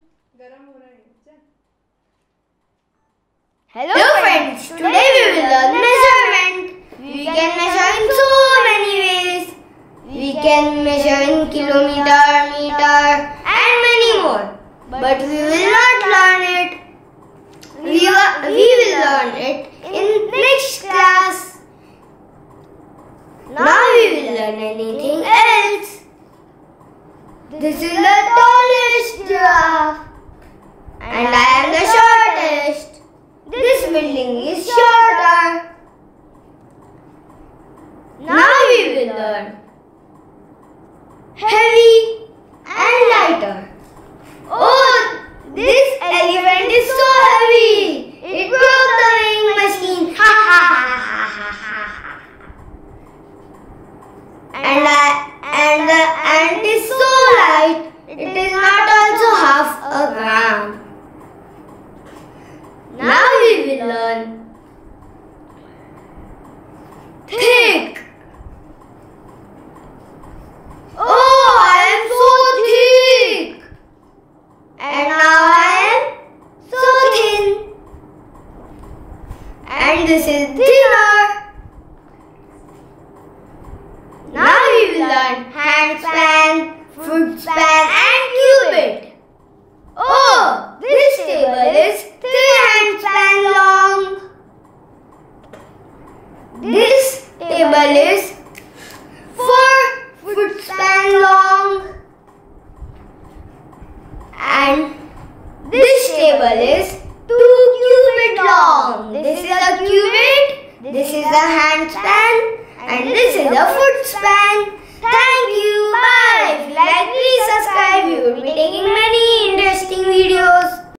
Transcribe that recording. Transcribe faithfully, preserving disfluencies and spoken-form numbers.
Hello friends, today we will learn measurement. We can measure in so many ways. We can measure in kilometer, meter and many more. But we will not learn it. We, we will learn it in next class. Now we will learn anything else. This is the tallest giraffe. And I am the shortest. This building is shorter. Now we will learn heavy and lighter. Oh, this elephant is so heavy. It broke the weighing machine. Ha ha ha ha ha. And I, and the ant is so light. It is not also half a gram. Now we will learn thick. Oh, I am so thick. And now I am so thin. And this is thinner. Now we will learn handspan, footspan and cubit. Oh, this table is three handspan long. This table is four footspan long. And this table is two cubit long. This is a cubit, this is a handspan and this is a footspan. Thank you. Bye. If you like, please subscribe. We will be taking